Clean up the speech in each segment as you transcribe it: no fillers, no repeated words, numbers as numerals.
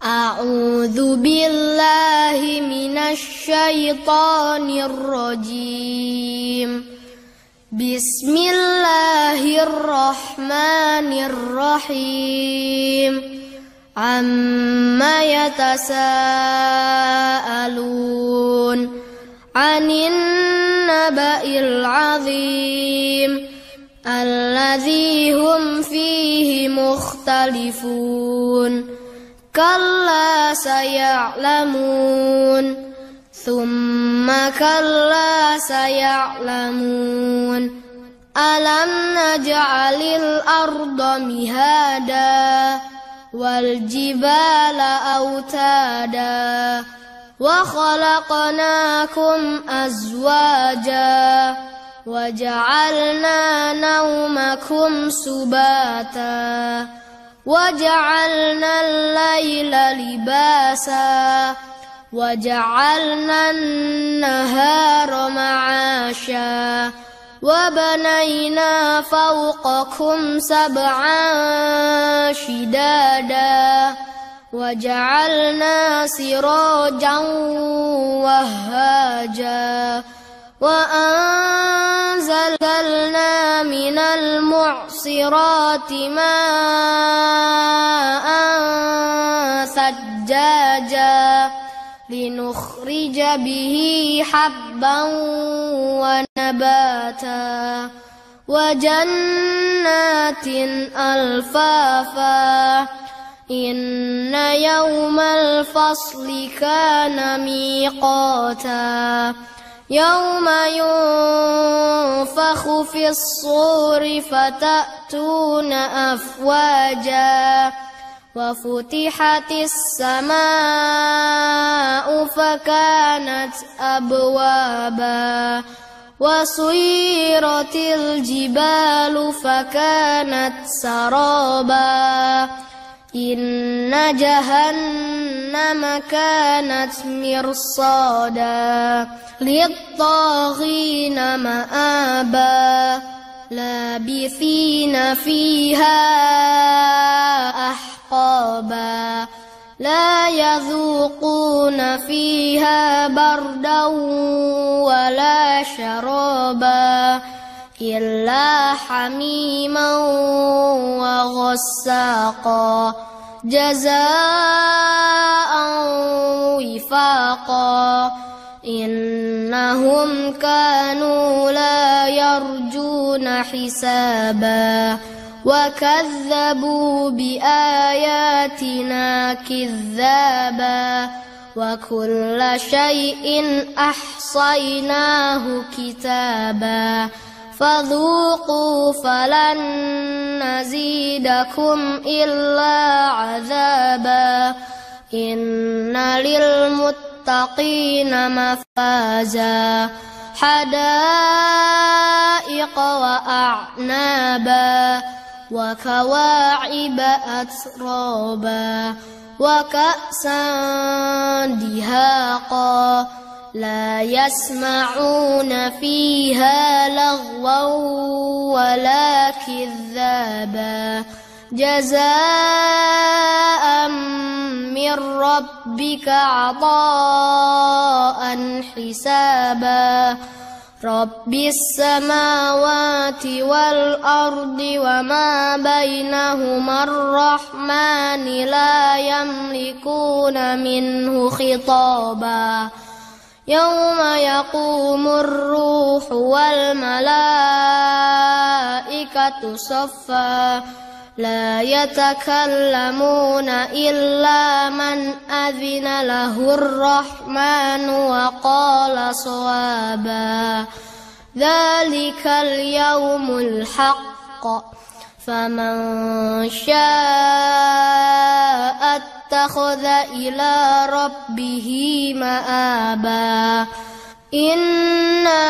أعوذ بالله من الشيطان الرجيم. بسم الله الرحمن الرحيم. عما يتساءلون عن النبأ العظيم الذي هم فيه مختلفون. كلا سيعلمون ثم كلا سيعلمون. ألم نجعل الأرض مهادا والجبال أوتادا وخلقناكم أزواجا وجعلنا نومكم سباتا وجعلنا الليل لباسا وجعلنا النهار معاشا وبنينا فوقكم سبعا شدادا وجعلنا سراجا وهاجا وأنزلنا من المعصرات ماء ثجاجا لنخرج به حبا ونباتا وجنات ألفافا. إن يوم الفصل كان ميقاتا. يوم ينفخ في الصور فتأتون أفواجا وفتحت السماء فكانت أبوابا وسيرت الجبال فكانت سرابا. إن جهنم كانت مرصادا للطاغين مآبا لابثين فيها أحقابا لا يذوقون فيها بردا ولا شرابا إلا حميما وغساقا جزاء وفاقا. إنهم كانوا لا يرجون حسابا وكذبوا بآياتنا كذابا وكل شيء أحصيناه كتابا فذوقوا فلن نزيدكم إلا عذابا. إن للمتقين مفازا حدائق وأعنابا وكواعب أترابا وكأسا دهاقا لا يسمعون فيها لغوا ولا كذابا جزاء من ربك عطاء حسابا. رب السماوات والأرض وما بينهما الرحمن لا يملكون منه خطابا. يوم يقوم الروح والملائكة صفا لا يتكلمون إلا من أذن له الرحمن وقال صوابا. ذلك اليوم الحق فمن شاء اتخذ إلى ربه مآبا. إنا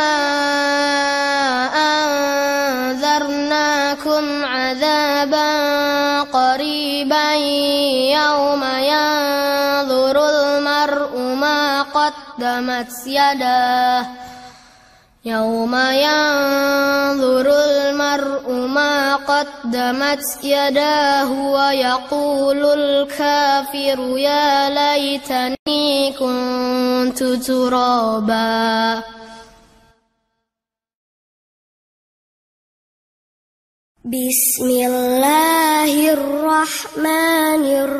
أنذرناكم عذابا قريبا يوم ينظر المرء ما قدمت يداه يوم ينظر المرء ما قدمت يداه ويقول الكافر يا ليتني كنت ترابا. بسم الله الرحمن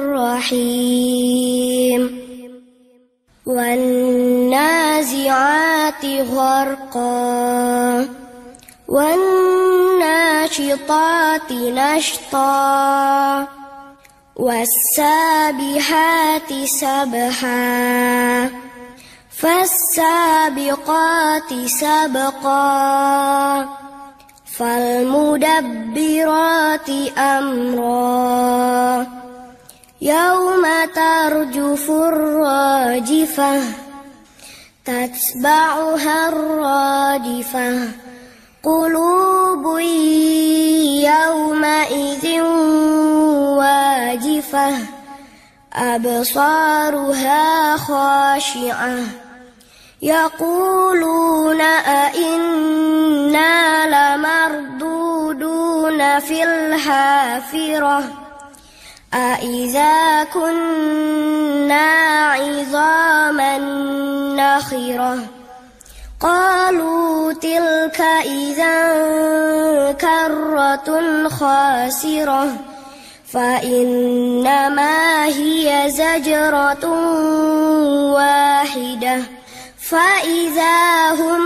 الرحيم. والنازعات غرقا والناشطات نشطا والسابحات سبحا فالسابقات سبقا فالمدبرات أمرا يوم ترجف الراجفة تتبعها الرادفة قلوب يومئذ واجفة أبصارها خاشعة يقولون أئنا لمردودون في الحافرة أإذا كنا عظاما نخرة قالوا تلك إذا كرة خاسرة فإنما هي زجرة واحدة فإذا هم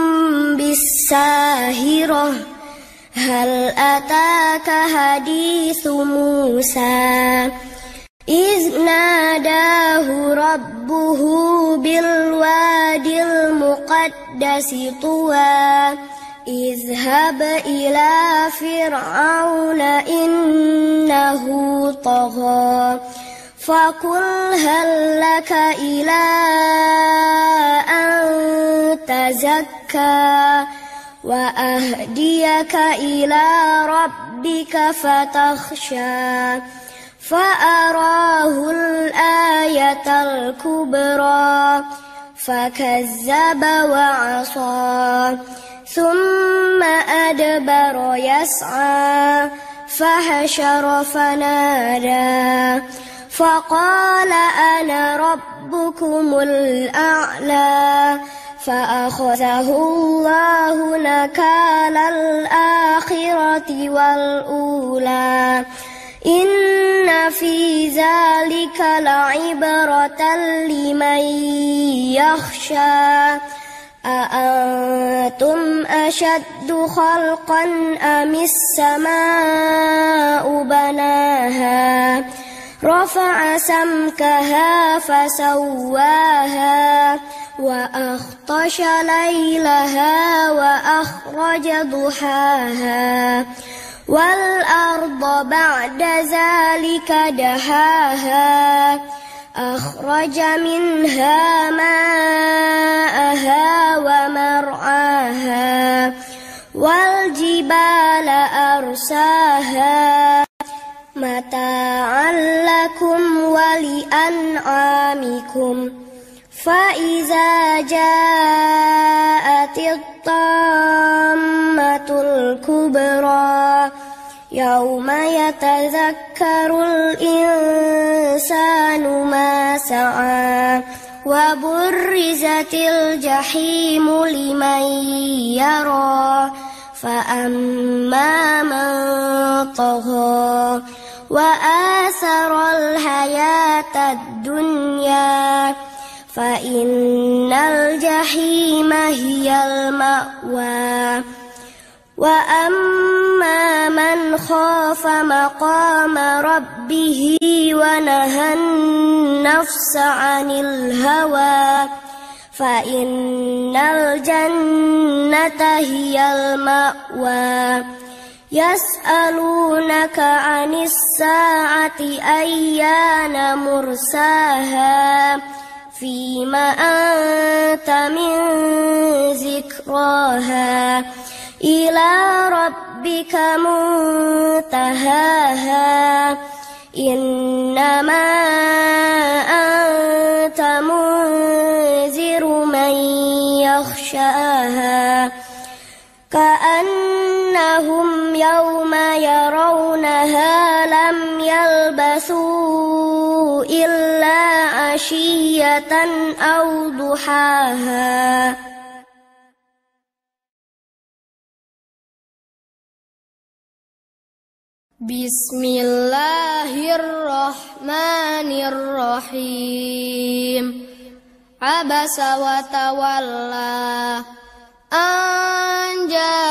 بالساهرة هل أتاك حديث موسى إذ ناداه ربه بالواد المقدس طوى اذهب إلى فرعون إنه طغى فقل هل لك إلى أن تزكى وأهديك إلى ربك فتخشى فأراه الآية الكبرى فكذب وعصى ثم أدبر يسعى فحشر فنادى فقال أنا ربكم الأعلى فأخذه الله نكال الآخرة والأولى إن في ذلك لعبرة لمن يخشى أأنتم أشد خلقا أم السماء بناها رفع سمكها فسواها وأغطش ليلها وأخرج ضحاها والأرض بعد ذلك دحاها أخرج منها ماءها ومرعاها والجبال أرساها متاعا لكم ولأنعامكم فإذا جاءت الطامة الكبرى يوم يتذكر الإنسان ما سعى وبرزت الجحيم لمن يرى فأما من طغى وآثر الحياة الدنيا فإن الجحيم هي المأوى وأما من خاف مقام ربه ونهى النفس عن الهوى فإن الجنة هي المأوى يسألونك عن الساعة أيان مرساها فيما أنت من ذكراها إلى ربك منتهاها إنما أنت منذر من يخشى يغشاها كأنهم يوم يرونها لم يلبثوا إلا عشية أو ضحاها. Bismillahirrahmanirrahim. Abasa wa tawalla an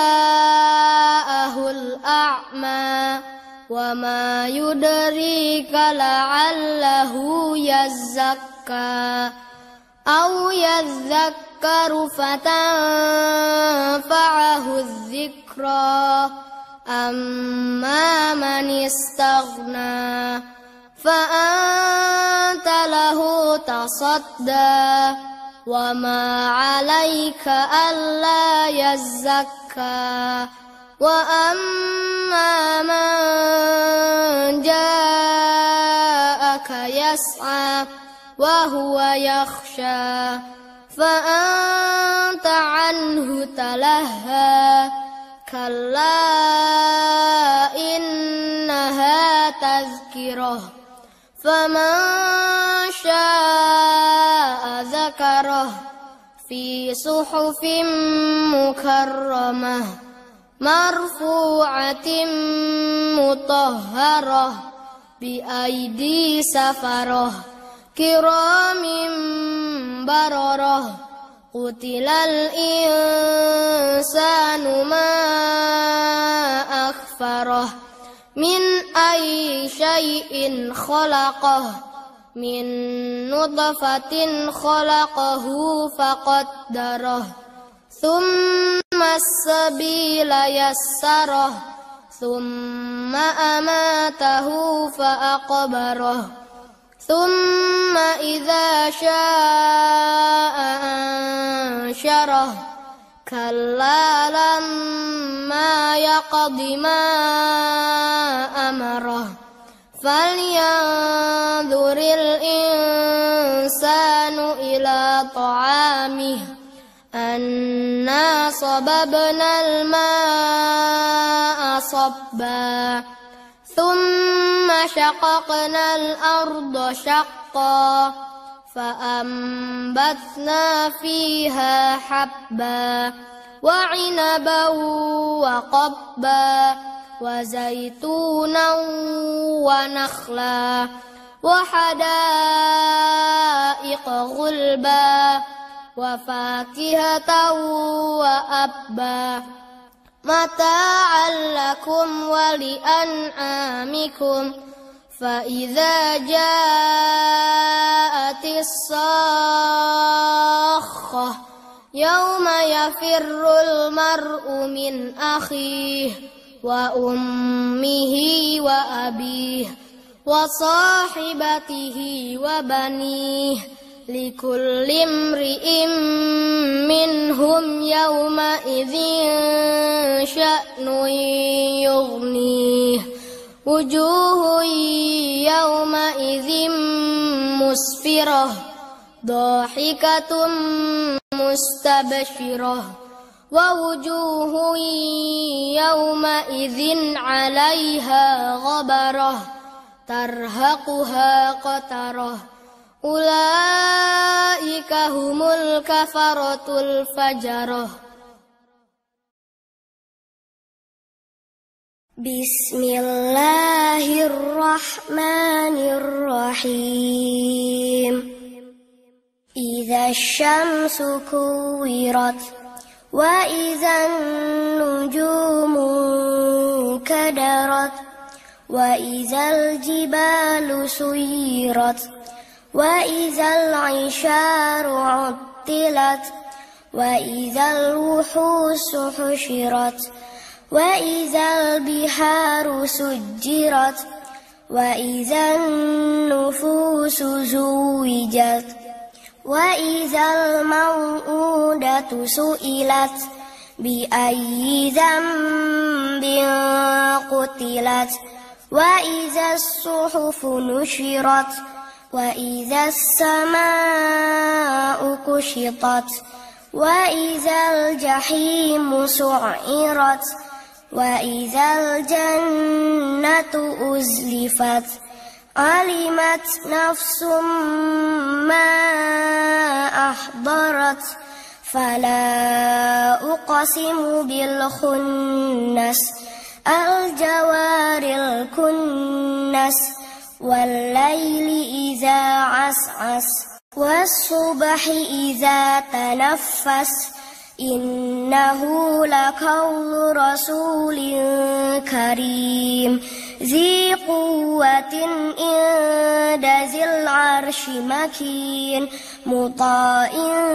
ja'ahul a'ma wa ma yudrika la'allahu yazzakka aw yadhakkaru fatanfa'ahu dzikra amma man istaghna fa anta lahu tasadda wa ma 'alaika alla yazzakka wa amma man ja'aka yas'a wa huwa yakhsha fa anta 'anhu talahha kalla innaha tazkirah faman syaa'a dzakarah fi suhufin mukarramah marfu'atin mutahharah bi aidi safarah kiramin bararah. Qutilal insanu ma akhfarah min ayyi syai'in khalaqah min nutfatin khalaqahu faqaddarah thumma as-sabila yassarah thumma amatahu faqbarah thumma idza syaa'a ansyarah kalla lamma yaqdi ma amarah falyanzuril insanu ila ta'amih anna sababnal ma'a sabba thumma syaqaqnal arda syaqqa fa'ambatna fiha habba wa 'inaban wa qabba wa zaitunan wa nakhla wa hadaiqa ghulba wa fakihatan wa abba mata'an lakum wa li'an'amikum fa idza ja'atis sakhah yawma yafirrul mar'u min akhihi wa ummihi wa abihi wa sahibatihi wa banihi likulli imri'in minhum yawma idzin sya'nun yughnih wujuhun yawma idzin musfirah dhahikatum mustabshirah wa wujuhun yawma idzin 'alaiha ghabarah tarhaquha qatarah ulaika humul kafaratul fajarah. Bismillahirrahmanirrahim. Idza syamsu kuwirat wa idzan nujumu kadarat wa idzal jibalu suyirat wa idzal 'isharu 'uttilat wa idzal wuhusu husyirat wa idzal biharu sujjirat wa idzan nufusu zuwijat wa idzal mau'udatu su'ilat bi ayyi dzambin qutilat wa idzas suhufu nusyirat wa idzas samaa'u kushitat وإذا الجحيم سعرت وإذا الجنة أزلفت علمت نفس ما أحضرت فلا أقسم بالخنس الجوار الكنس والليل إذا عسعس والصبح إذا تنفس إنه لقول رسول كريم ذي قوة عند ذي العرش مكين مطاع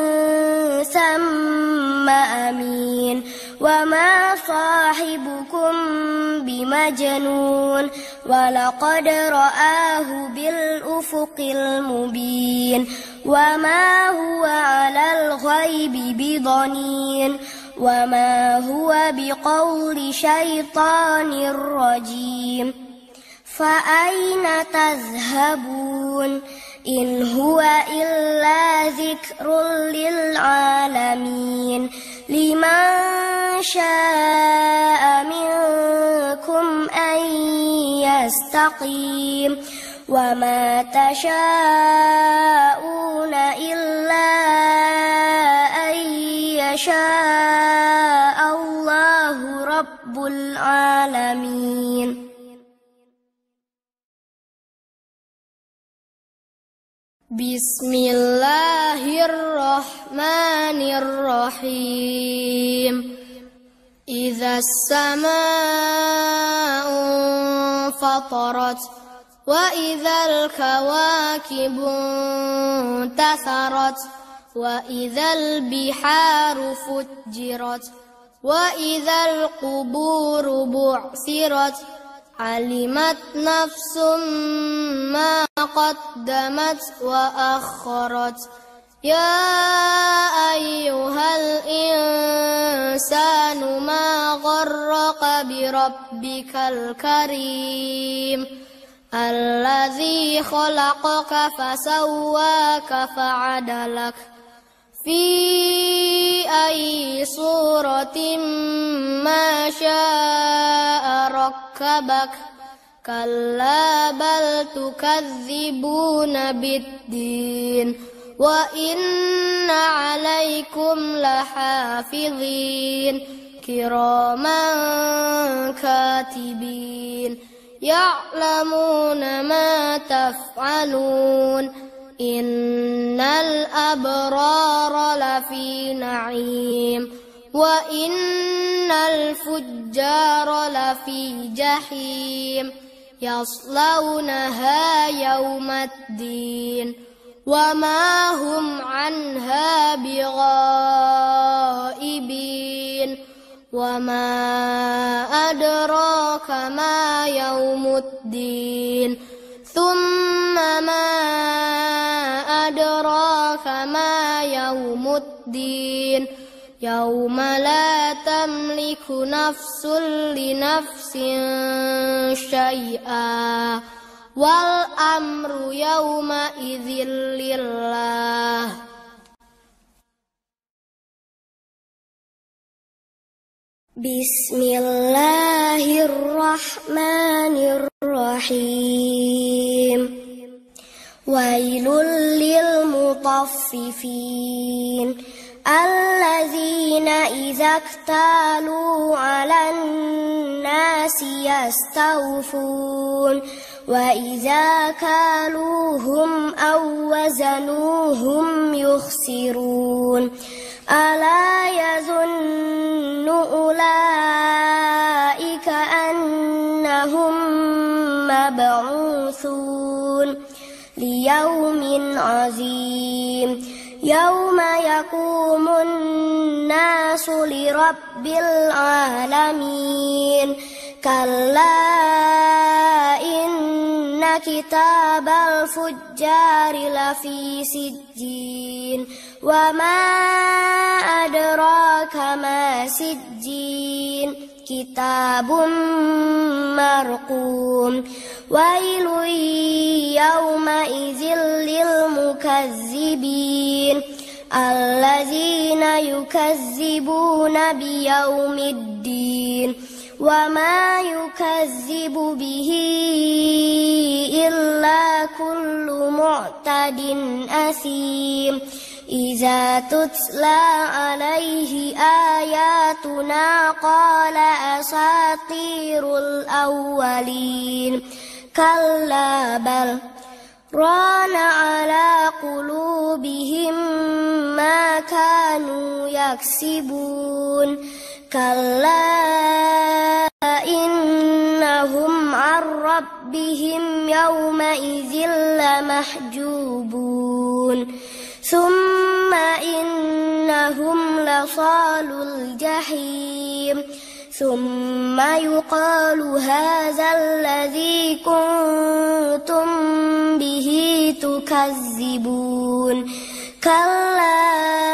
ثم أمين وما صاحبكم بمجنون ولقد رآه بالأفق المبين وما هو على الغيب بضنين وما هو بقول شيطان رجيم فأين تذهبون إن هو إلا ذكر للعالمين لمن شاء منكم أن يستقيم وما تشاءون إلا أن يشاء الله رب العالمين. بسم الله الرحمن الرحيم إذا السماء انفطرت وإذا الكواكب انتثرت وإذا البحار فجرت وإذا القبور بعثرت علمت نفس ما قدمت وأخرت يا أيها الإنسان ما غرك بربك الكريم الذي خلقك فسواك فعدلك في أي صورة ما شاء ركبك كلا بل تكذبون بالدين وإن عليكم لحافظين كراما كاتبين يعلمون ما تفعلون إن الأبرار لفي نعيم وإن الفجار لفي جحيم يصلونها يوم الدين وما هم عنها بغائبين وما أدراك ما يوم الدين ثم ما أدراك ما يوم الدين يوم لا تملك نفس لنفس شيئا والأمر يومئذ لله. بسم الله الرحمن الرحيم ويل للمطففين الذين إذا اكتالوا على الناس يستوفون وإذا كالوهم أو وزنوهم يخسرون ألا يظن أولئك أنهم مبعوثون ليوم عظيم يوم يقوم الناس لرب العالمين كلا إن كتاب الفجار لفي سجين وما أدراك ما سجين كتاب مرقوم ويل يومئذ للمكذبين الذين يكذبون بيوم الدين وما يكذب به إلا كل معتد أثيم إذا تتلى عليه آياتنا قال أساطير الأولين كلا بل ران على قلوبهم ما كانوا يكسبون كلا إنهم عن ربهم يومئذ لمحجوبون ثم إنهم لصالو الجحيم ثم يقال هذا الذي كنتم به تكذبون كلا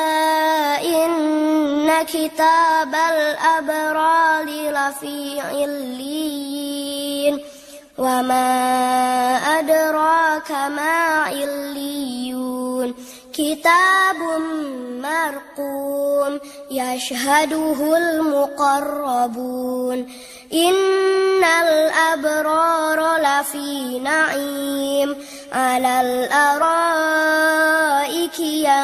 إن كتاب الأبرار لفي عليين وما أدراك ما عليون كتاب مرقوم يشهده المقربون إن الأبرار لفي نعيم على الأرائك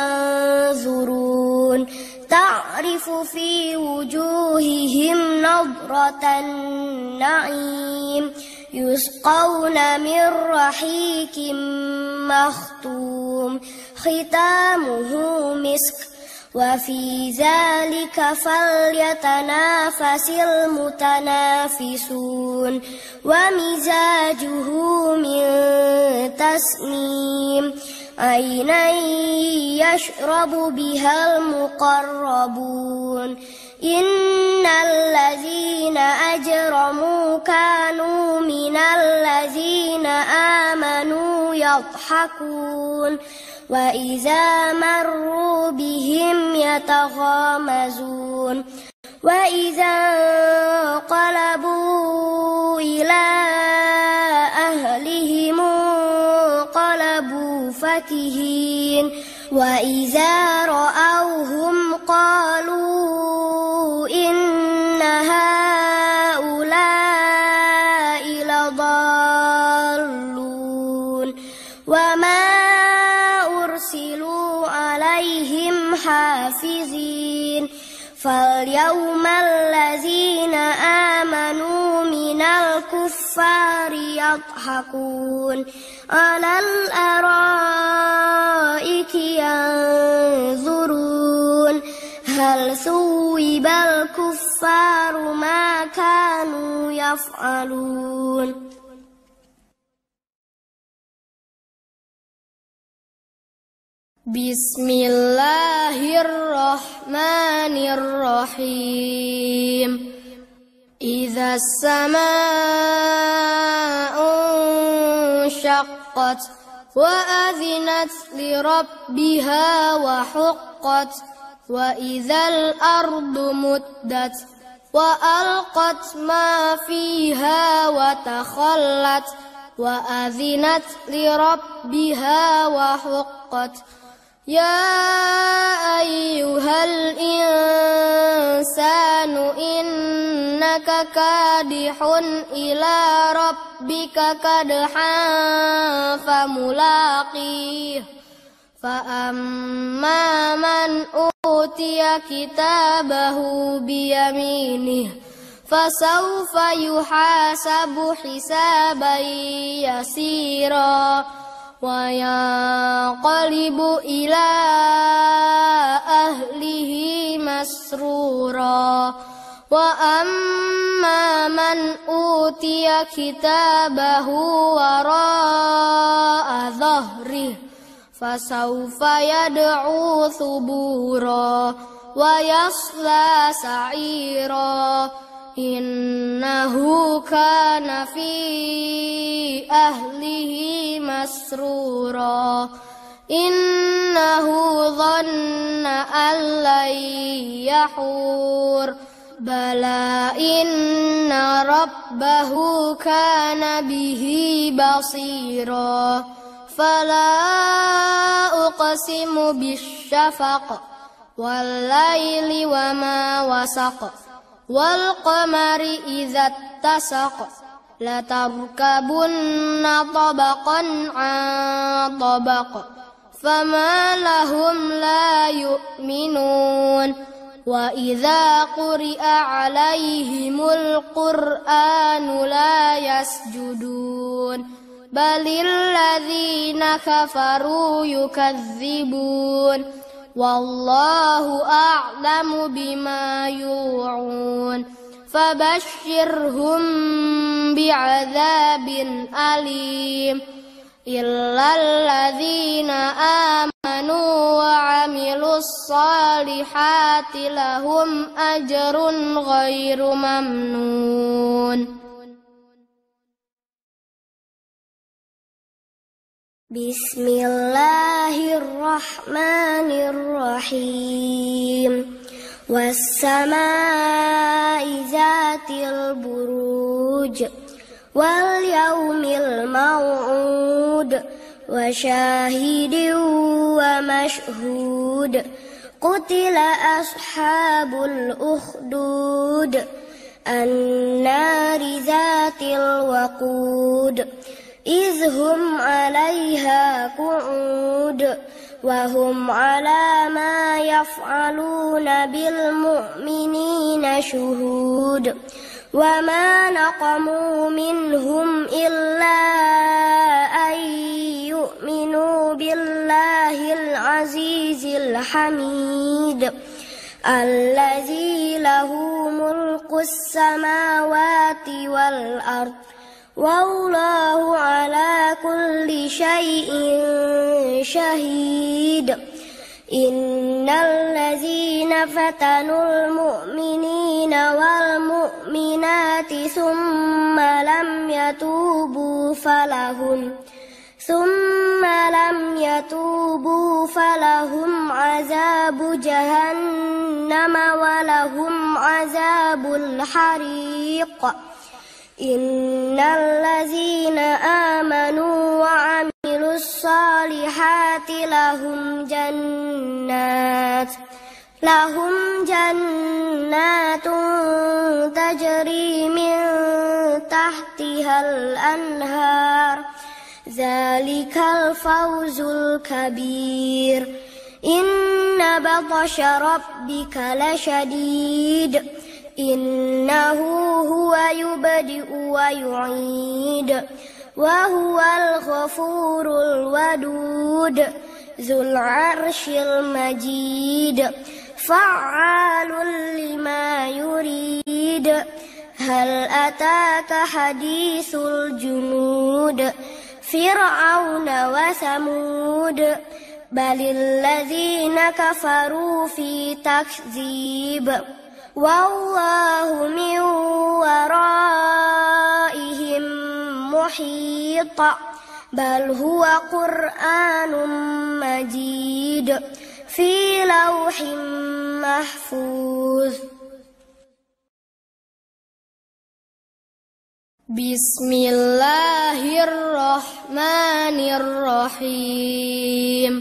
ينظرون تعرف في وجوههم نضرة النعيم يسقون من رحيق مختوم ختامه مسك وفي ذلك فليتنافس المتنافسون ومزاجه من تسنيم عينا يشرب بها المقربون إن الذين أجرموا كانوا من الذين آمنوا يضحكون وإذا مروا بهم يتغامزون وإذا انقلبوا إلى أهلهم انقلبوا فكهين وإذا رأوهم قالوا إن هؤلاء لضالون وما أرسلوا عليهم حافظين فاليوم الذين آمنوا من الكفار يضحكون على الأرائك ينظرون هل ثوب الكفار ما كانوا يفعلون Bismillahirrahmanirrahim. Idza as-samaa'u inshaqqat wa adzinat li rabbiha wa huqqat wa idzal ardu muddat wa alqat ma fiha wa takhallat wa adzinat li rabbiha wa huqqat Ya ayyuhal insanu innaka kadihun ila rabbika kadhan famulaqih fa amma man utiya kitabahu biyaminih fasawfa yuhasabu hisaban yasira wa yanqalibu ila ahlihi masrura wa amma man utiya kitabahu wara'a dhahrihi fasawfa yad'u thubura wa yasla sa'ira innahu kana fi ahlihi masrura innahu dhanna an lan yahur bala inna rabbahu kana bihi basira فلا أقسم بالشفق والليل وما وسق والقمر إذا اتسق لتركبن طبقا عن طبق فما لهم لا يؤمنون وإذا قرئ عليهم القرآن لا يسجدون بل الذين كفروا يكذبون والله أعلم بما يوعون فبشرهم بعذاب أليم إلا الذين آمنوا وعملوا الصالحات لهم أجر غير ممنون. بسم الله الرحمن الرحيم والسماء ذات البروج واليوم الموعود وشاهد ومشهود قتل أصحاب الأخدود النار ذات الوقود إذ هم عليها قعود وهم على ما يفعلون بالمؤمنين شهود وما نقموا منهم إلا أن يؤمنوا بالله العزيز الحميد الذي له ملك السماوات والأرض والله على كل شيء شهيد إن الذين فتنوا المؤمنين والمؤمنات ثم لم يتوبوا فلهم عذاب جهنم ولهم عذاب الحريق إن الذين آمنوا وعملوا الصالحات لهم جنات تجري من تحتها الأنهار ذلك الفوز الكبير إن بطش ربك لشديد إنه هو يبدئ ويعيد وهو الغفور الودود ذو العرش المجيد فعال لما يريد هل أتاك حديث الجنود فرعون وثمود بل الذين كفروا في تكذيب والله من ورائهم محيط بل هو قرآن مجيد في لوح محفوظ. بسم الله الرحمن الرحيم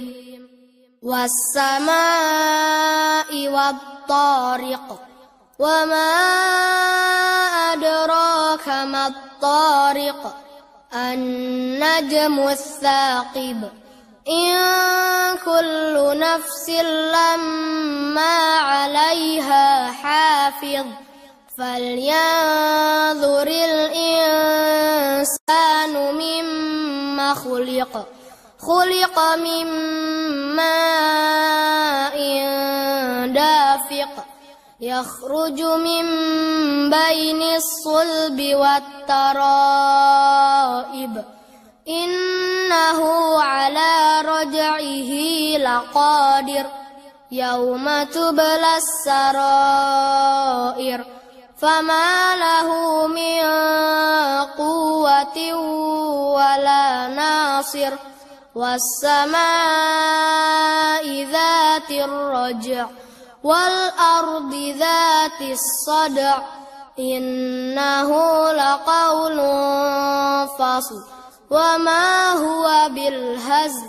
والسماء والطارق وما أدراك ما الطارق النجم الثاقب إن كل نفس لما عليها حافظ فلينظر الإنسان مما خلق من ماء دافق يخرج من بين الصلب والترائب إنه على رجعه لقادر يوم تبلى السرائر فما له من قوة ولا ناصر والسماء ذات الرجع والأرض ذات الصدع إنه لقول فصل وما هو بالهزل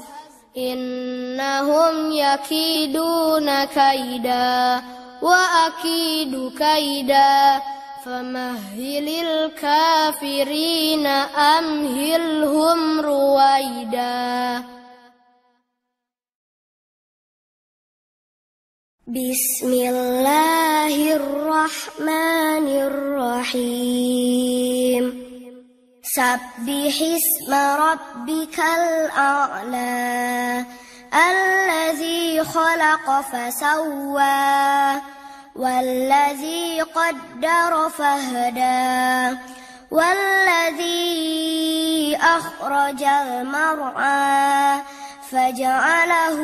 إنهم يكيدون كيدا وأكيد كيدا فمهل الكافرين أمهلهم رويدا. بسم الله الرحمن الرحيم سبح اسم ربك الأعلى الذي خلق فسوى والذي قدر فهدى والذي أخرج المرعى فجعله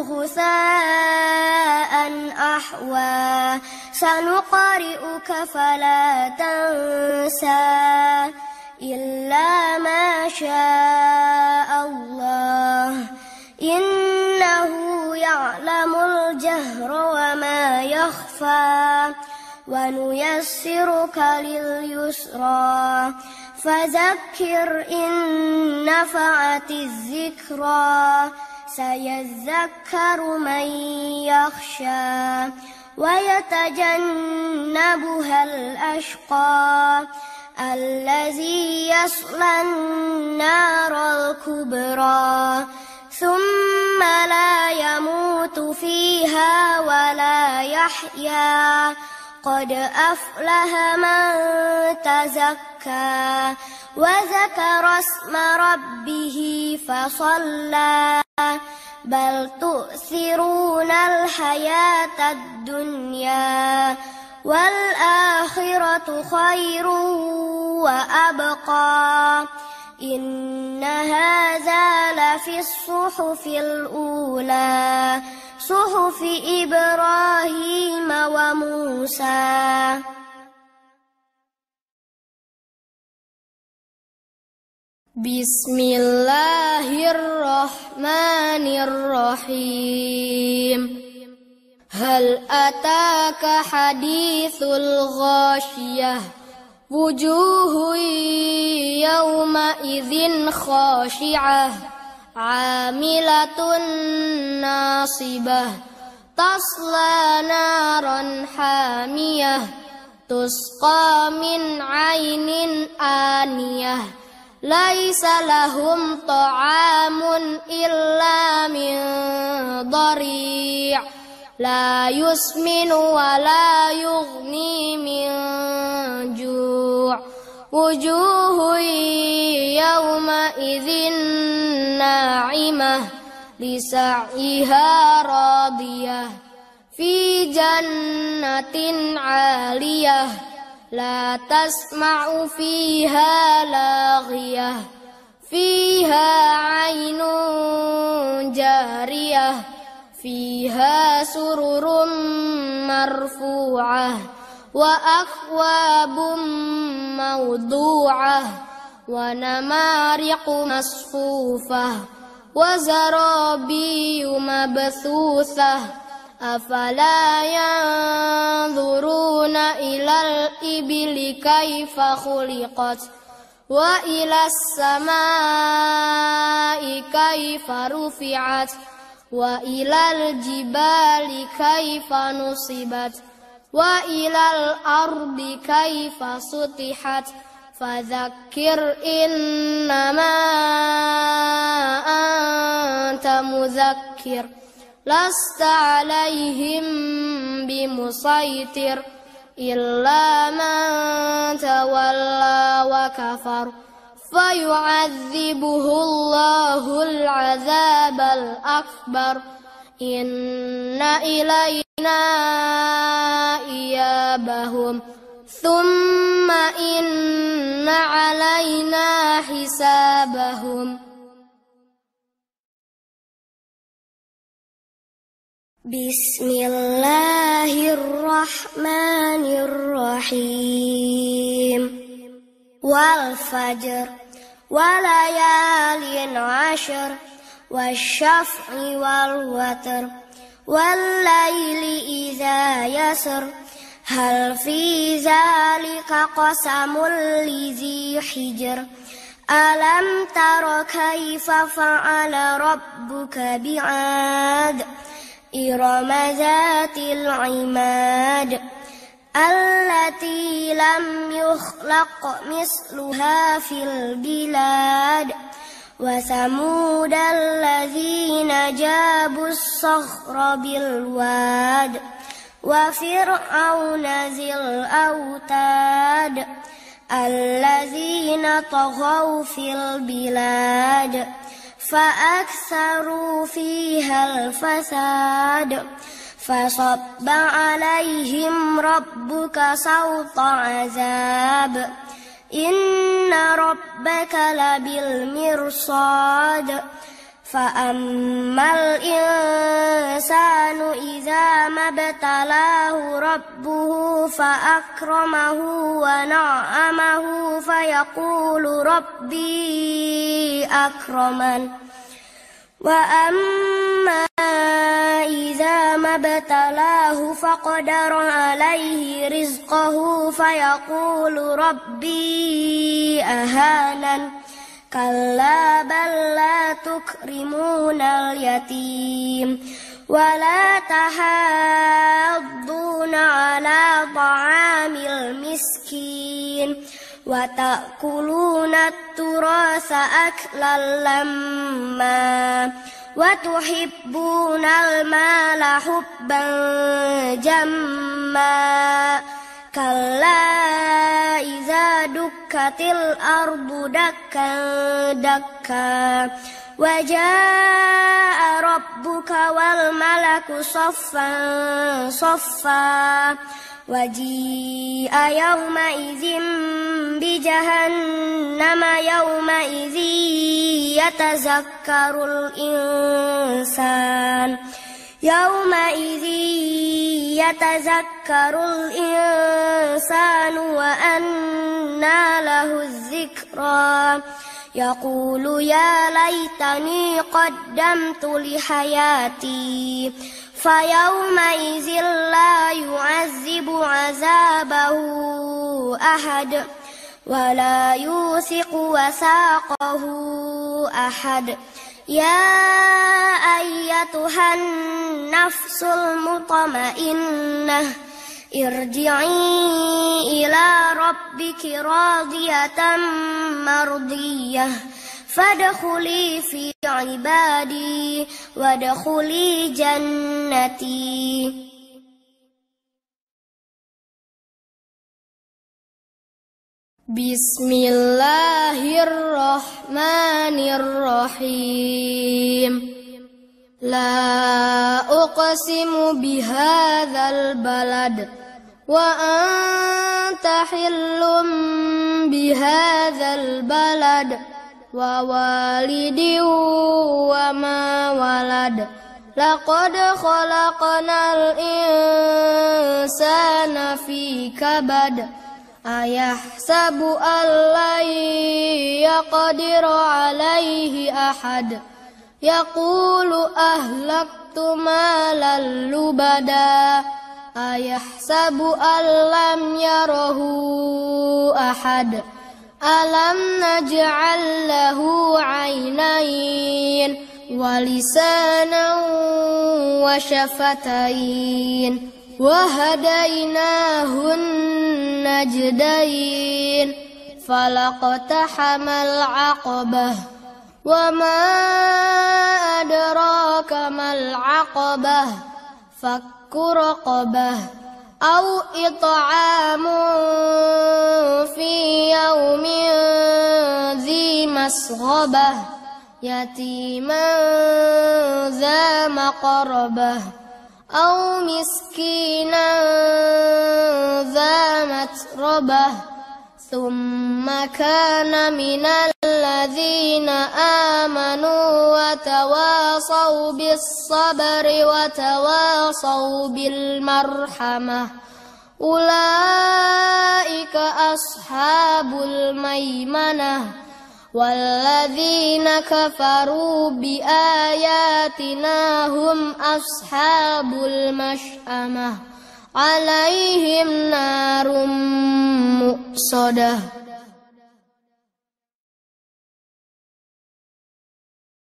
غثاء أحوى سنقرئك فلا تنسى إلا ما شاء الله إنه يعلم الجهر وما يخفى ونيسرك لليسرى فذكر إن نفعت الذكرى سيذكر من يخشى ويتجنبها الأشقى الذي يصلى النار الكبرى ثم لا يموت فيها ولا يحيا قد أفلح من تزكى وذكر اسم ربه فصلى بل تؤثرون الحياة الدنيا والآخرة خير وأبقى إن هذا لفي الصحف الأولى صحف إبراهيم وموسى. بسم الله الرحمن الرحيم هل أتاك حديث الغاشية وجوه يومئذ خاشعة عاملة ناصبة تصلى نارا حامية تسقى من عين آنية ليس لهم طعام إلا من ضريع لا يسمن ولا يغني من جوع وجوه يومئذ ناعمة لسعيها راضية في جنة عالية لا تسمع فيها لاغية فيها عين جارية فيها سرر مرفوعة وأكواب موضوعة ونمارق مصفوفة وزرابي مبثوثة أفلا ينظرون إلى الإبل كيف خلقت وإلى السماء كيف رفعت وإلى الجبال كيف نصبت وإلى الأرض كيف سطحت فذكر إنما أنت مذكر لست عليهم بمسيطر إلا من تولى وكفر فيعذبه الله العذاب الأكبر إن إلينا إيابهم ثم إن علينا حسابهم. بسم الله الرحمن الرحيم والفجر وليال عشر والشفع والوتر والليل إذا يسر هل في ذلك قسم لذي حجر ألم تر كيف فعل ربك بعاد إرم ذات العماد التي لم يخلق مثلها في البلاد وثمود الذين جابوا الصخر بالواد وفرعون ذي الأوتاد الذين طغوا في البلاد فأكثروا فيها الفساد فصب عليهم ربك صوت عذاب إن ربك لبالمرصاد فأما الإنسان إذا ما ابتلاه ربه فأكرمه ونعمه فيقول ربي أكرمن وأما إذا ما ابتلاه فقدر عليه رزقه فيقول ربي أهانن كلا بل لا تكرمون اليتيم ولا تحاضون على طعام المسكين وتأكلون التراث أكلا لما وتحبون المال حبا جما كلا إذا دكت الأرض دكا دكا وجاء ربك والملك صفا صفا وجيء يومئذ بجهنم يومئذ يتذكر الإنسان وأنى له الذكرى يقول يا ليتني قدمت لحياتي فيومئذ لا يعذب عذابه أحد ولا يوثق وثاقه أحد يا أيتها النفس المطمئنة ارجعي إلى ربك راضية مرضية فادخلي في عبادي وادخلي جنتي. Bismillahirrahmanirrahim. La uqsimu bihadzal balad wa anta hillum bihadzal balad wa walidin wa ma walad laqad khalaqnal insana fi kabad ayahsabu an lan yaqdiru alayhi ahad yaqulu ahlaktu malan lubada ayahsabu an lam yarahu ahad alam naj'al lahu 'aynayn wa lisanan wa shafatayn wa hadaynahun najdayn falaqtahamal 'aqabah wa ma adraka mal 'aqabah fakku raqabah aw it'amun fi yawmin dhi masghabah yatiman dha maqrabah aw miskinan dha matrabah thumma kana minal ladzina amanu wa tawasaw bis sabri wa tawasaw bil marhamah ulaika ashabul maimanah walladzina kafaru bi ayatina hum ashabul mash'amah alaihim narum muqsadah.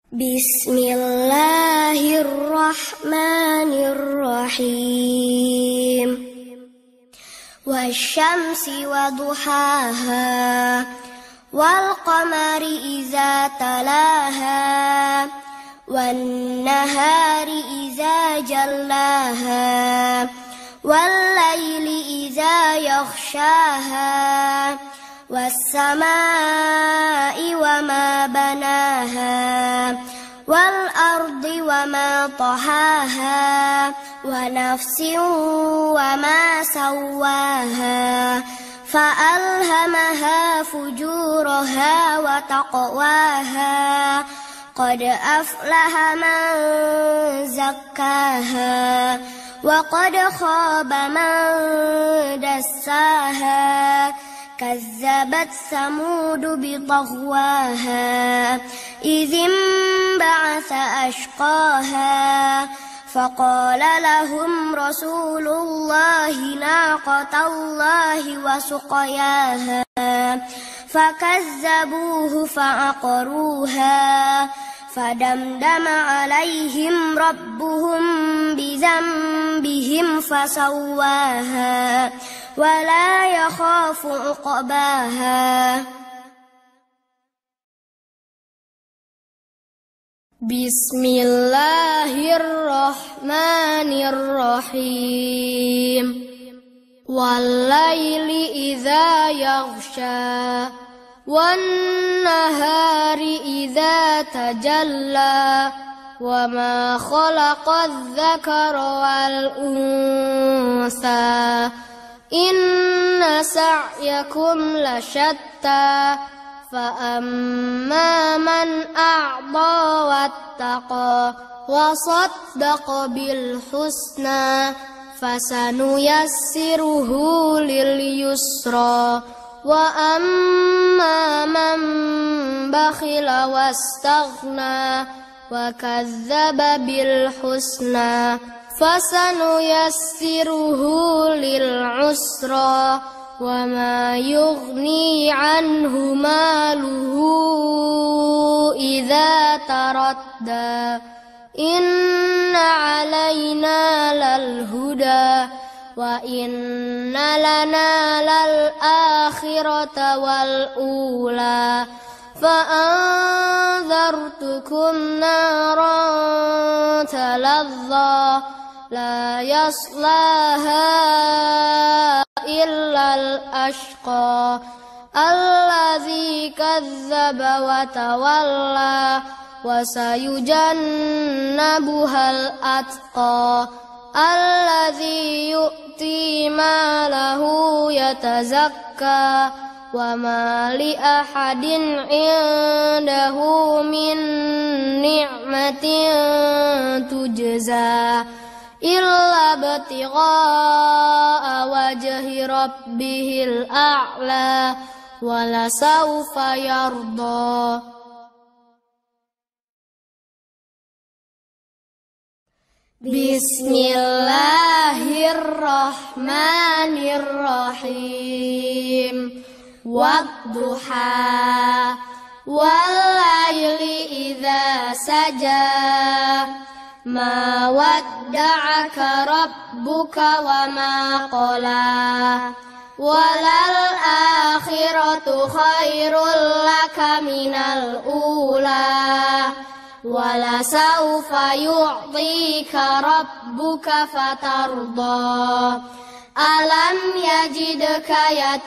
Bismillahirrahmanirrahim. Wasyamsi waduhaha wal qamari iza talaha wan nahari iza jallaha wal laili iza yaghshaha was samai wama banaha wal ardi wama tahaha wa nafsin wama sawaha fa'alhamaha fujuraha wa taqwaha qad aflaha man zakkaha wa qad khaba man dassaha kazzabat samudu bitaghwaha idhim ba'atha ashqaha faqala lahum rasulullahi naqatallahi wa suqayaha fakazzabuhu fa'aqaruha fadamdama alaihim rabbuhum bizambihim fasawwaha wala yakhafu uqbaha. Bismillahirrahmanirrahim. Wal-laili idza yaghsha wan nahari idza tajalla wa ma khalaqadh dzakara wal unsa inna sa'yakum lashatta fa amma man a'ta wattaqa wa saddaqa bil husna fasanuyassiruhu lil yusra wa amma man bakhila wastaghna wa kadzdzaba bil husna fasanuyassiruhu lil usra wa ma yughni anhu maluhu idza taradda inna alaina lal huda wa inna lana lal akhirata wal ula fa anzartukum naran talazza la yaslaha illal ashqa allazi kazzaba wa tawalla wa sayujannabuhal atqa allazi yu'ti malahu yatazakka wa ma li ahadin indahu min ni'matin tujza illa ibtigha'a wajhi rabbihil a'la wa la sawfa yarda. Bismillahirrahmanirrahim. Wadduha wal-laili idza saja ma wadda'aka rabbuka wa ma qala walal akhiratu khairul laka minal ula wala sawfa yu'tika rabbuka fatarda alam yajidka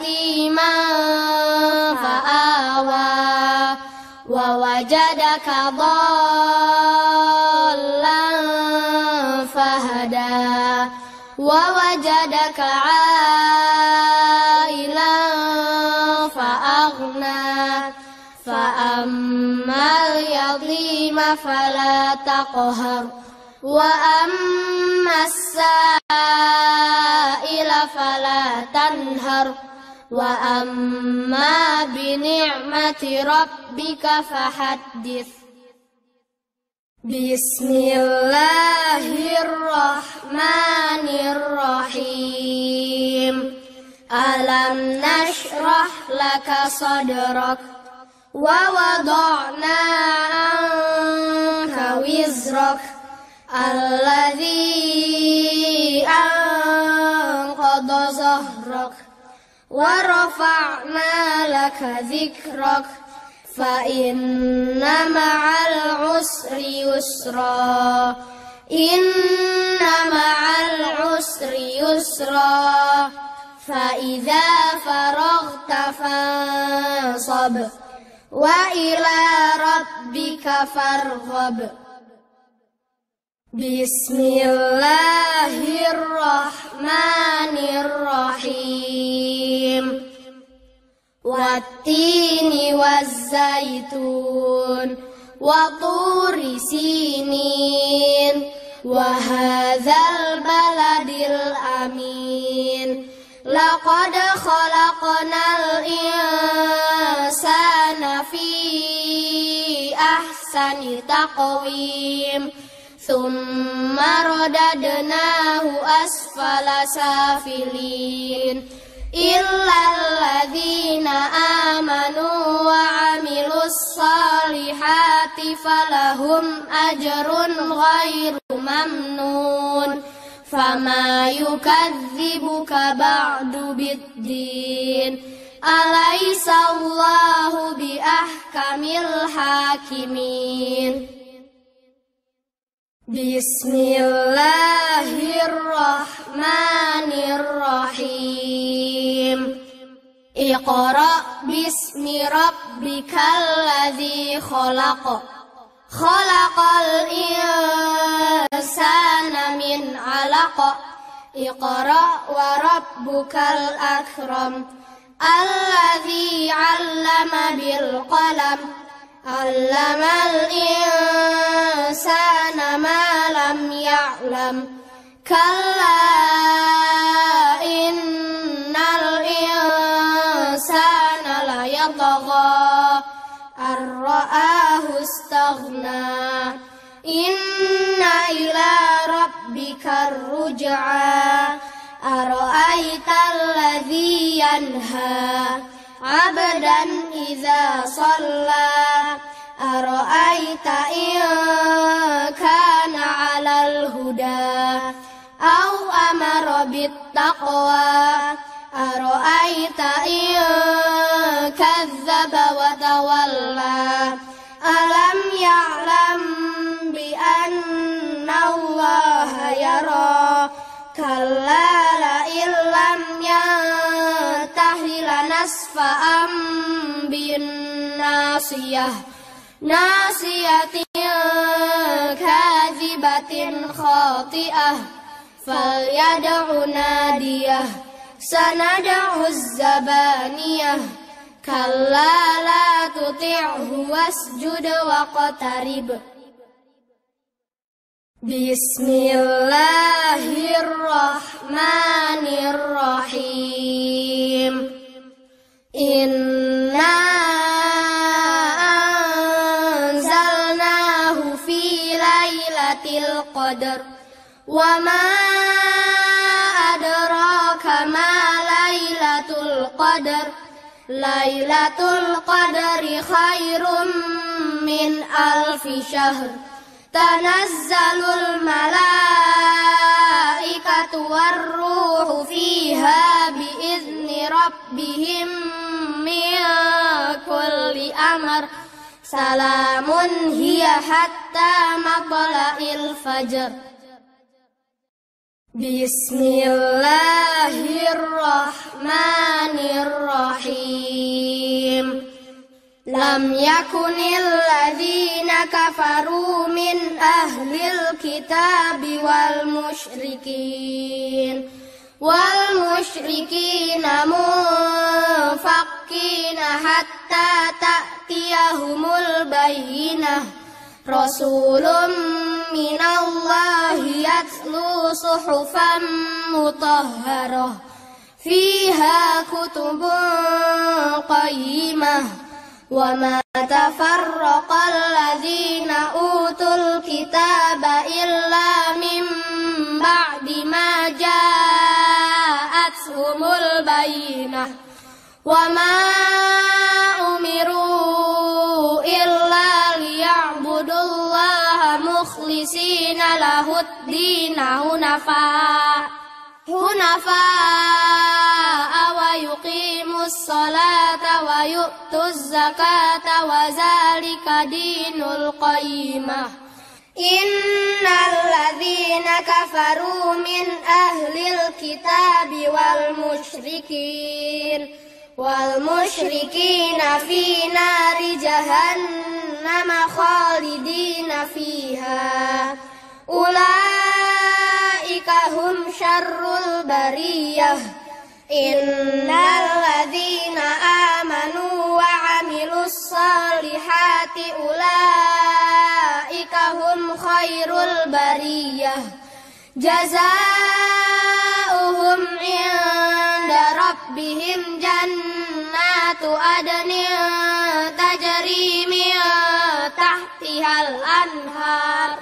yatiman fa'awa wa wajadaka dhallan fahada wa wajadaka 'ailan fa'aghna fa'ammal yatima fala taqhar wa ammas sa'ila fala tanhar wa amma bi ni'mati rabbika fahaddits. Bismillahirrahmanirrahim. Alam nashrah laka sadrak wa wada'na wizrak alladzi anqadha zahrak wa rafa'na laka dzikrak fa inna ma'al usri yusra inna ma'al usri yusra fa idza faraghta fansab wa ila rabbika farghab. Bismillahirrahmanirrahim. Wattini wazzaitun wa turi sinin wa hadzal baladil amin. Laqad khalaqnal insana fi ahsani taqwim. Thumma radadnahu asfala safilin illal ladzina amanu wa amilus salihati falahum ajrun ghairu mamnun fama yukadzibuka ba'du biddin alaysa Allahu bi ahkamil hakimin. Bismillahirrahmanirrahim. Iqra bismi rabbikal ladzi khalaq. Khalaqal insana min 'alaq. Iqra wa rabbukal akram. Alladzi 'allama bil qalam. Allamal insana ma lam ya'lam. Kalla innal insana la yatagha ar-ra'ahu istaghna. Inna ila rabbika ar-ruj'a. Ara'aytal ladzi yanha 'abdan idza shalla. Ara'aita in kana 'alal huda aw amara bit taqwa. Ara'aita in kadzdzaba wa tawalla. Alam ya'lam bi anna Allaha yara. Kalla la illam yantahi lanasfa'an bin nasiyah. Nasiyatin kadzibatin khati'ah. Falyad'u nadiyah. Sanad'u zabaniyah. Kalla la tuti'hu wasjud waqtarib. Bismillahirrahmanirrahim. Inna anzalnahu fi lailatul qadar. Wa ma adraka ma lailatul qadar. Lailatul qadri khairum min alfi syahr. Tanazzalul malaikatu warruhu fiha biizni rabbihim min kulli amr. Salamun hiya hatta matla'il fajr. Bismillahirrahmanirrahim. Lam yakunil ladzina kafaru min ahlil kitabi wal musyrikin munfakkina hatta ta'tiyahumul bayyinah. Rasulun minallahi yatlu suhufan mutahharah fiha kutubun qayyimah. Wa ma tafarraqal ladzina utul kitaba illa min ba'di ma ja'athumul bayyinah. Wa ma umiru illa liya'budullaha الدين حنفاء ويقيموا الصلاة ويؤتوا الزكاة وذلك دين القيمة إن الذين كفروا من أهل الكتاب والمشركين في نار جهنم خالدين فيها أولئك هم شر البرية إن الذين آمنوا وعملوا الصالحات أولئك هم خير البرية جزاؤهم عند ربهم جنات عدن تجري من تحتها الأنهار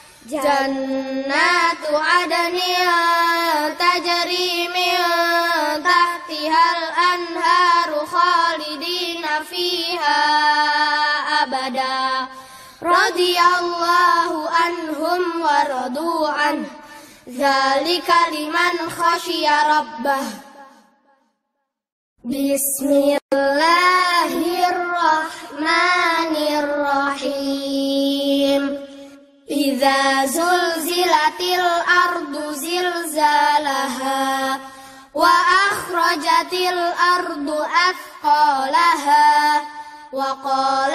خالدين فيها أبدا رضي الله عنهم ورضوا عنه ذلك لمن خشي ربه بسم الله الرحمن الرحيم إذا زلزلت الأرض زلزالها وأخرجت الأرض أثقالها وقال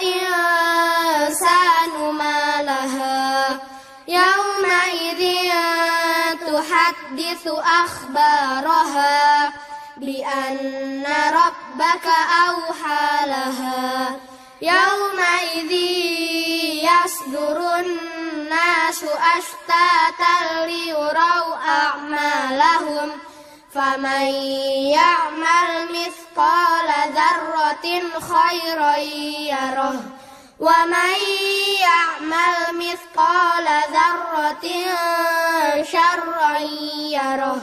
الإنسان ما لها يومئذ تحدث أخبارها بأن ربك أوحى لها يومئذ يصدر الناس أشتاتا ليروا أعمالهم فمن يعمل مثقال ذرة خيرا يره ومن يعمل مثقال ذرة شرا يره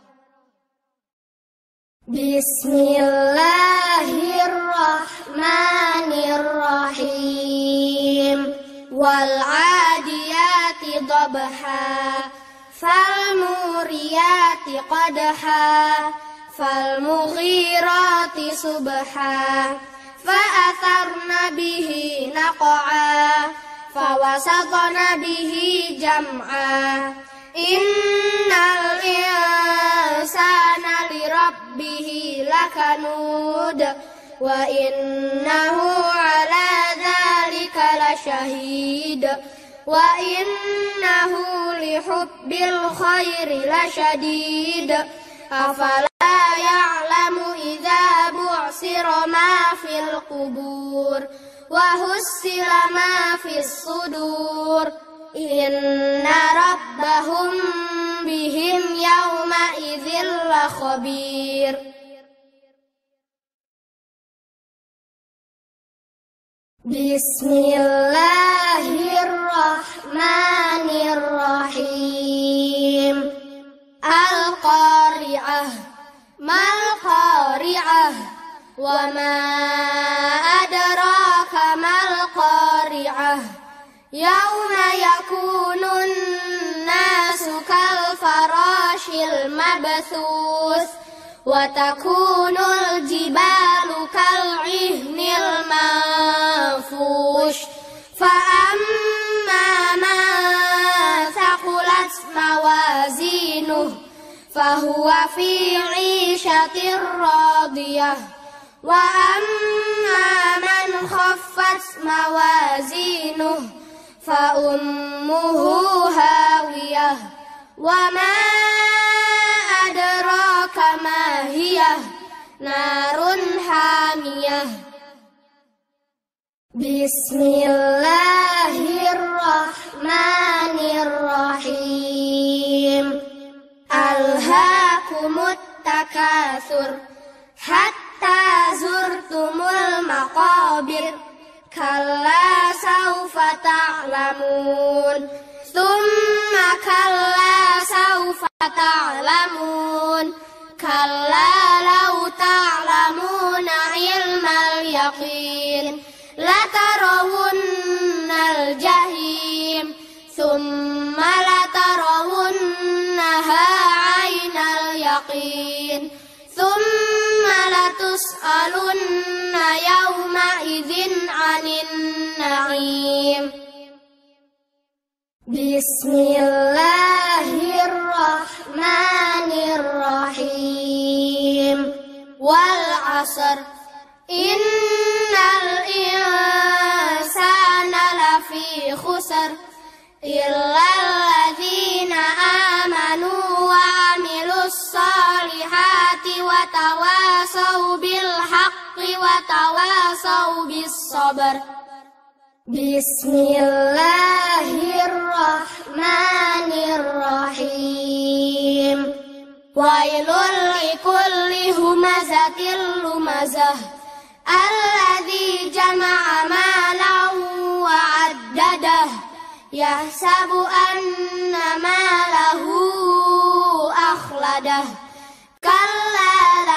بسم الله الرحمن الرحيم والعاديات ضبحا فالموريات قدحا فالمغيرات صبحا فأثرن به نقعا فوسطن به جمعا إن الإنسان لربه لكنود وإنه على ذلك لشهيد وإنه لحب الخير لشديد أفلا يعلم إذا بعثر ما في القبور وحصل ما في الصدور إن ربهم بهم يومئذ لخبير بسم الله الرحمن الرحيم القارعة ما القارعة وما أدراك ما القارعة يوم يكون الناس كالفراش المبثوث وتكون الجبال كالعهن المنفوش فأما من ثقلت موازينه فهو في عيشة راضية وأما من خفت موازينه فأمه هاوية وما أدراك ما هي نار حامية بسم الله الرحمن الرحيم ألهاكم التكاثر حتى زرتم المقابر كلا سوف تعلمون ثم كلا سوف تعلمون كلا لو تعلمون علم اليقين لترون الجحيم ثم اليقين ثم لتسألن يومئذ عن النعيم بسم الله الرحمن الرحيم والعصر إن الإنسان لفي خسر إلا الذين آمنوا وعملوا الصالحات وتواصوا بالحق وتواصوا بالصبر بسم الله الرحمن الرحيم ويل لكل همزة لمزة الذي جمع مالا وعدده يحسب أن ماله أخلده كلا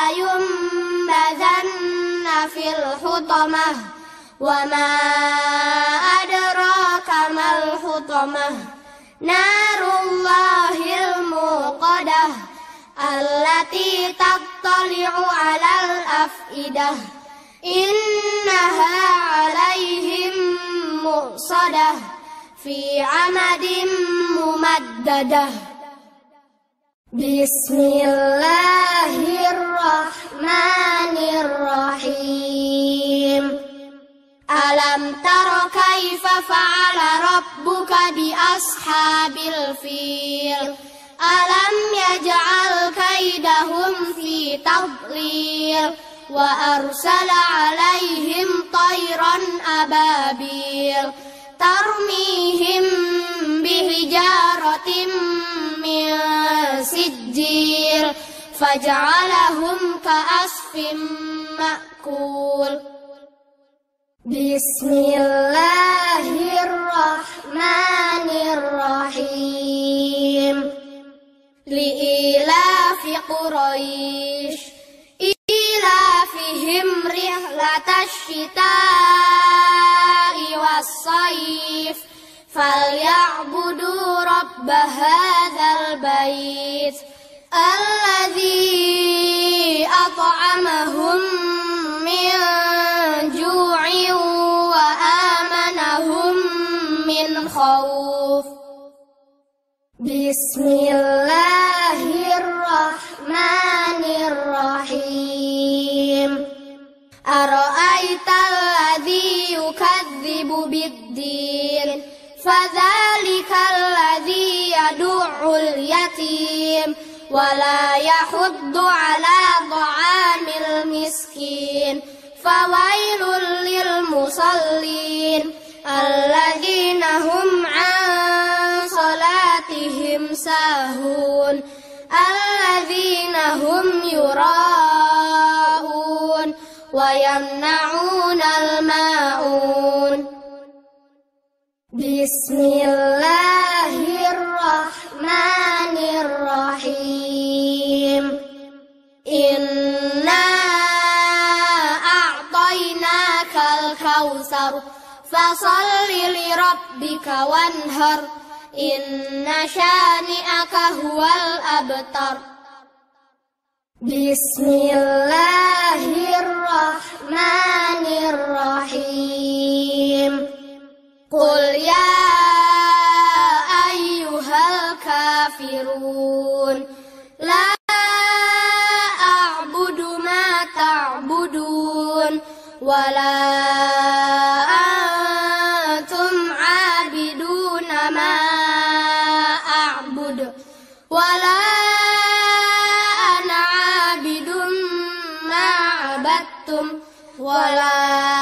لينبذن في الحطمة وما أدراك ما الحطمة نار الله الموقدة التي تطلع على الأفئدة إنها عليهم مؤصدة في عمد ممددة بسم الله الرحمن الرحيم ألم تر كيف فعل ربك بأصحاب الفيل ألم يجعل كيدهم في تضليل وأرسل عليهم طيرا أبابيل ترميهم بحجارة من سجيل فجعلهم كعصف مأكول بسم الله الرحمن الرحيم لإيلاف قريش إيلافهم رحلة الشتاء والصيف فليعبدوا رب هذا البيت الذي أطعمهم من جوع وآمنهم من خوف بسم الله الرحمن الرحيم أرأيت الذي يكذب بالدين فذلك الذي يدع اليتيم ولا يحض على طعام المسكين فويل للمصلين الذين هم عن صلاتهم ساهون الذين هم يراءون ويمنعون الماعون بسم الله الرحمن الرحيم إنا أعطيناك الكوثر فصل لربك وانهر إن شانئك هو الأبتر بسم الله الرحمن الرحيم قل يا أيها الكافرون لا أعبد ما تعبدون ولا أنتم عابدون ما أعبد ولا أنا عابد ما عبدتم ولا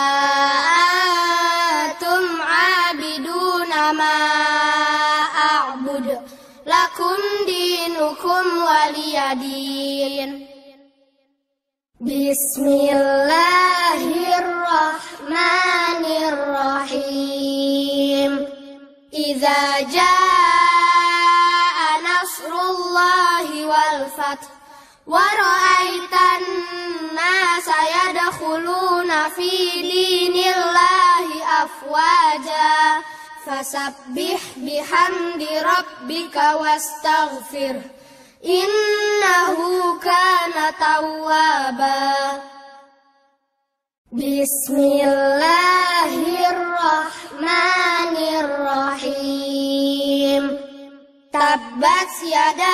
أنتم عابدون ما أعبد لكم دينكم ولي دين بسم الله الرحمن الرحيم إذا جاء نصر الله والفتح ورأيت الناس يدخلون في دين الله أفواجا فسبح بحمد ربك واستغفره innahu kana tawwaba. Bismillahirrahmanirrahim. Tabbat yada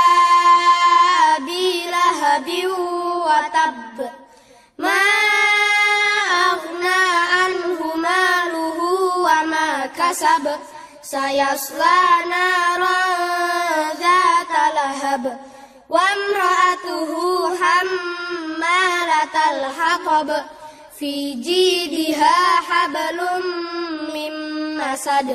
abi lahabin wa tabb. Ma aghna anhu maluhu wa ma kasab. Sayasla naran dzata lahab. Wa imra'atuhu hammalatal hatab. Fi jidiha hablum min masad.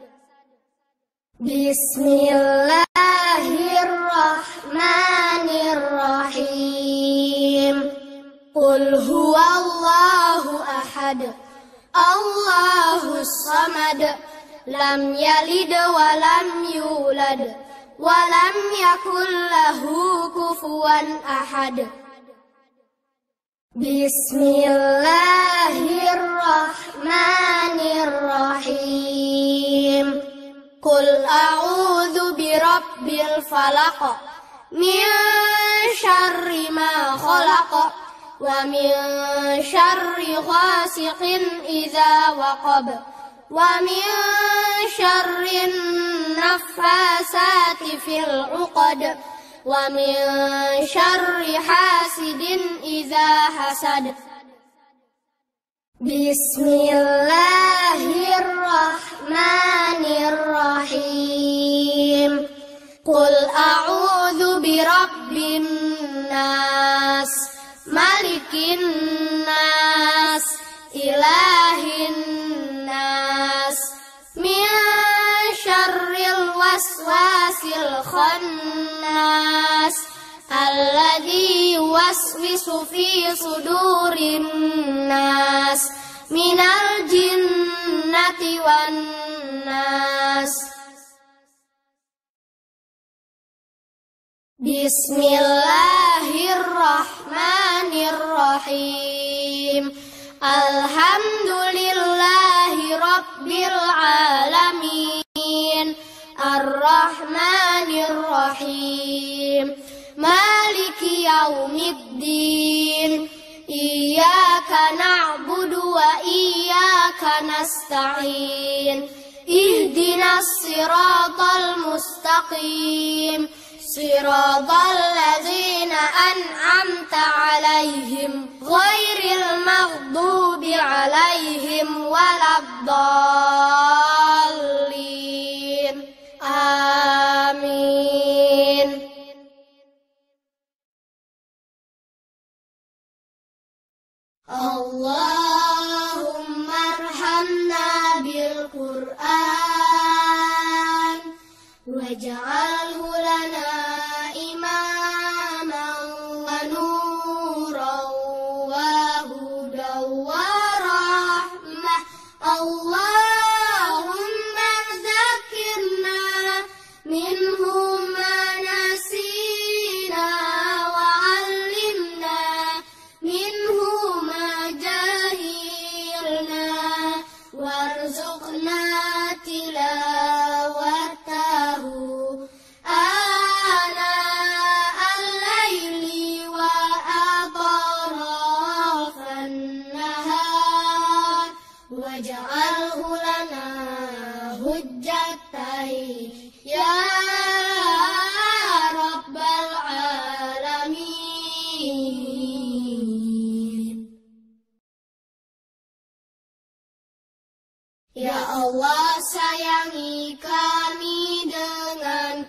Bismillahirrahmanirrahim. Qul huwallahu ahad. Allahus samad. Lam yalid wa lam yulad. Wa lam yakul lahu kufuwan ahad. Bismillahirrahmanirrahim. Qul a'udzu birabbil falaq. Min syarri ma khalaq. Wa min syarri ghasiqin idza waqab. Wa min syarrin naffasati fil 'uqad. Wa min syarri hasidin idza hasad. Bismillahirrahmanirrahim. Qul a'udzu birabbin nas. Malikin nas. Ilahin nas. Min syarril waswasil khannas. Alladzi yuwaswisu fi sudurin nas. Minal jinnati wan nas. Bismillahirrahmanirrahim. Alhamdulillahi rabbil alamin. Ar-Rahmanir-Rahim. Maliki yaumiddin. Iyyaka na'budu wa iyyaka nasta'in. Ihdinas siratal mustaqim. Siratal ladzina an'amta 'alaihim ghairil maghdubi 'alaihim waladdallin. Amin. Allahumma arhamna bil Qur'an waj'alhu lana imaman wa nuran wa hudan wa rahmah. Allahumma dzakirna minhu ma nasina wa 'allimna minhu ma jahilna warzuqna tilawatahu ana al-laili wa atrafan nahar waj'alhu lana hujjatan ya rabbal alamin. Ya Allah, sayangi kami dengan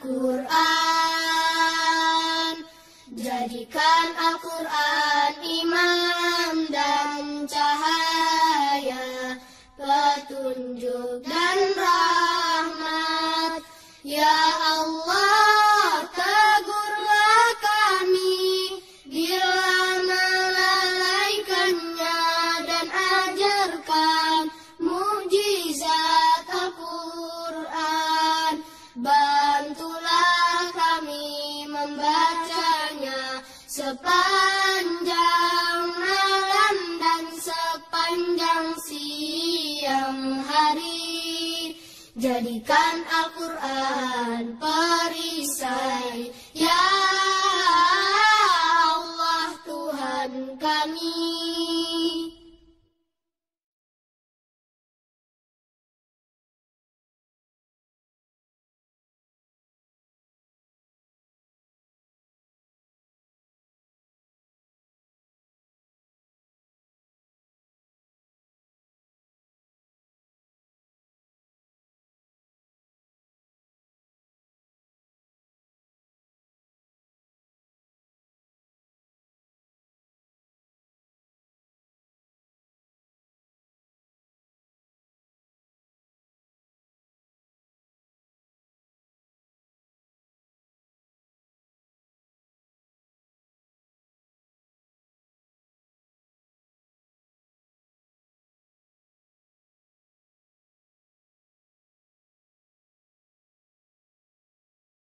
Quran. Jadikan Al-Quran imam dan cahaya, petunjuk dan rahmat. Ya Allah, tegurlah kami bila melalaikannya dan ajarkan mukjizat Al-Quran. Bantulah kami membacanya sepanjang malam dan sepanjang siang hari. Jadikan Al-Quran perisai, ya